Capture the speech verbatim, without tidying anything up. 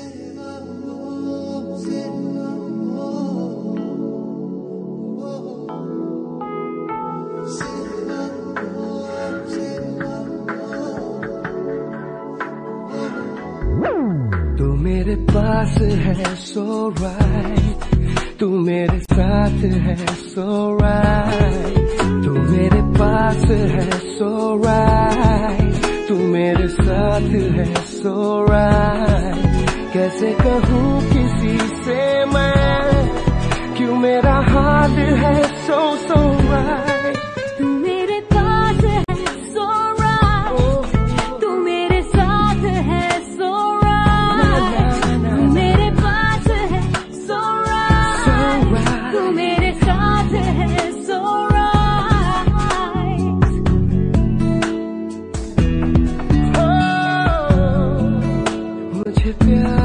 तू मेरे पास है so right, तू मेरे साथ है so right, तू मेरे पास है so right, तू मेरे साथ है so right। कैसे कहूँ किसी से मैं, क्यों मेरा हाल है so so right। तू मेरे पास है so right, तू मेरे साथ है so right, तू मेरे पास है so right, तू मेरे साथ है so right। मुझे प्यार